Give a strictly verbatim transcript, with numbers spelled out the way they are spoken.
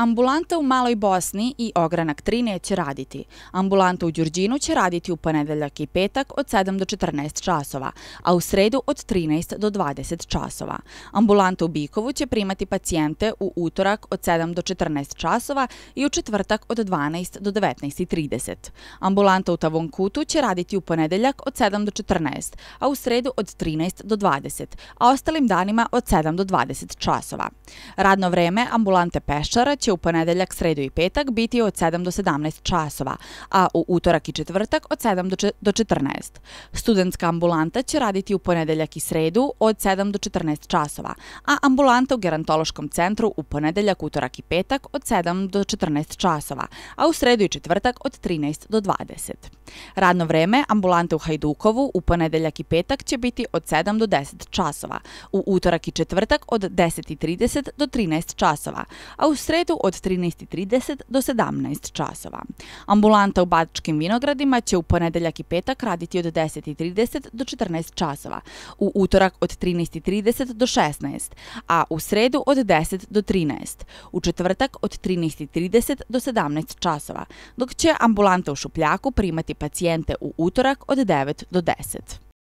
Ambulanta u Maloj Bosni i Ogranak tri neće raditi. Ambulanta u Đurđinu će raditi u ponedeljak i petak od sedam do četrnaest časova, a u sredu od trinaest do dvadeset časova. Ambulanta u Bikovu će primati pacijente u utorak od sedam do četrnaest časova i u četvrtak od dvanaest do devetnaest i trideset. Ambulanta u Tavonkutu će raditi u ponedeljak od sedam do četrnaest, a u sredu od trinaest do dvadeset, a ostalim danima od sedam do dvadeset časova. Radno vreme ambulante Peščara će u ponedeljak, sredu i petak biti od sedam do sedamnaest časova, a u utorak i četvrtak od sedam do četrnaest. Studentska ambulanta će raditi u ponedeljak i sredu od sedam do četrnaest časova, a ambulanta u Gerontološkom centru u ponedeljak, utorak i petak od sedam do četrnaest časova, a u sredu i četvrtak od trinaest do dvadeset. Radno vreme ambulante u Hajdukovu u ponedeljak i petak će biti od sedam do deset časova, u utorak i četvrtak od deset i trideset do trinaest časova, a u sredu od trinaest i trideset do sedamnaest časova. Ambulanta u Bačkim Vinogradima će u ponedeljak i petak raditi od deset i trideset do četrnaest časova, u utorak od trinaest i trideset do šesnaest, a u sredu od deset do trinaest, u četvrtak od trinaest i trideset do sedamnaest časova, dok će ambulanta u Šupljaku primati pacijente u utorak od devet do deset.